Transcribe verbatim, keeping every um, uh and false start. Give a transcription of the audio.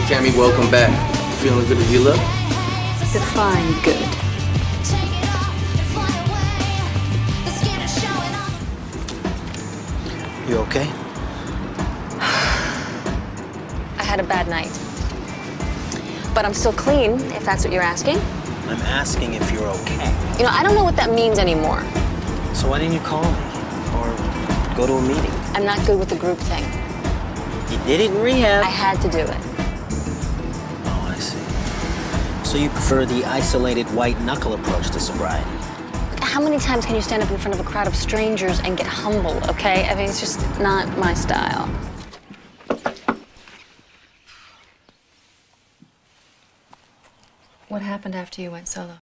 Tammy, welcome back. Feeling good as you look? Define good. You okay? I had a bad night. But I'm still clean, if that's what you're asking. I'm asking if you're okay. You know, I don't know what that means anymore. So why didn't you call me? Or go to a meeting? I'm not good with the group thing. You did it in rehab. I had to do it. Oh, I see. So you prefer the isolated white-knuckle approach to sobriety? How many times can you stand up in front of a crowd of strangers and get humble, okay? I mean, it's just not my style. What happened after you went solo?